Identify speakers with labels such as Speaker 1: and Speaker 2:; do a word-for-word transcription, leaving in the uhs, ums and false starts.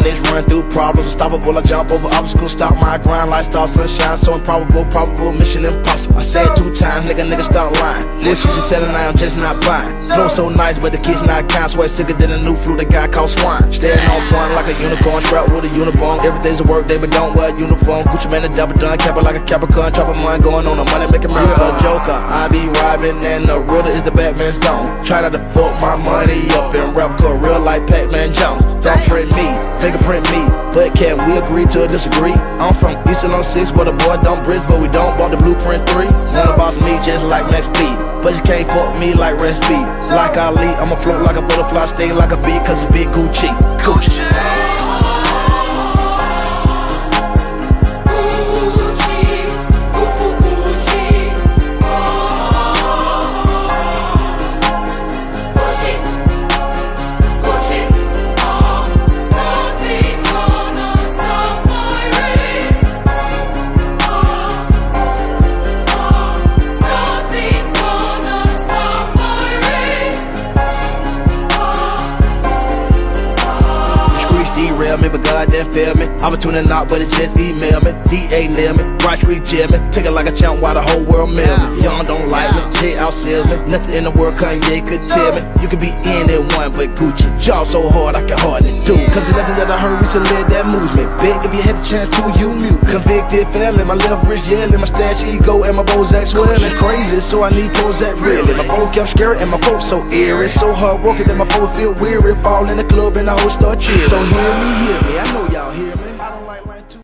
Speaker 1: Knowledge run through problems, unstoppable. I jump over obstacles, stop my grind, lifestyle sunshine, so improbable, probable, mission impossible. I said two times, nigga, nigga, stop lying. What you just said and I am just not buying. Flow so nice, but the kids not kind. Sweat sicker than a new flu that got called swine. Staring on point like a unicorn, strapped with a uniform. Every day's a work day, but don't wear a uniform. Gucci man, a double done, cap it like a Capricorn. Chopping mine, going on the money, making me a joker. I be robbing, and the realer is the Batman's gone. Try not to fuck my money up in rap, cause real like Pac-Man Jones. Thumbprint me, fingerprint me, but can we agree to disagree? I'm from Eastern on six, where the boys don't bridge, but we don't want the blueprint three. Wanna boss me just like Max P, but you can't fuck me like Rest B. Like Ali, I'ma float like a butterfly, sting like a bee, cause it's big Gucci, Gucci. Me, but God didn't fail me. I'm a tuning out, but it just email me. D A nail me, Bright Street jail me. Take it like a champ while the whole world mail me. Young don't like me, J outsells me. Nothing in the world Kanye could tell me. You could be anyone but Gucci. Jaw so hard I can hardly do. Cause there's nothing that I heard recently that moves me. Big if you had the chance to, you mute. Convicted felon, my left wrist yelling. My stash ego and my Bozak swelling. Crazy, so I need Prozac really. My phone kept scary and my folks so eerie. So hard working that my folks feel weary. Fall in the club and the whole start cheering. So hear me, hear me, I know y'all hear me. I don't like